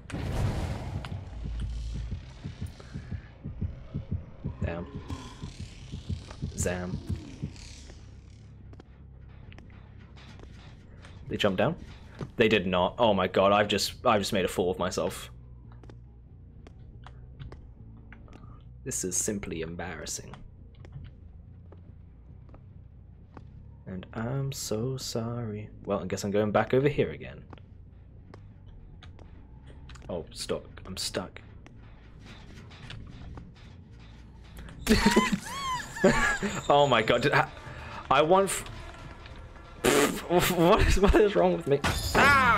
Damn. Zam. They jumped down? They did not. Oh my god, I've just made a fool of myself. This is simply embarrassing. And I'm so sorry. Well, I guess I'm going back over here again. Oh, stop. I'm stuck. Oh my god. I want... what is wrong with me? Ah!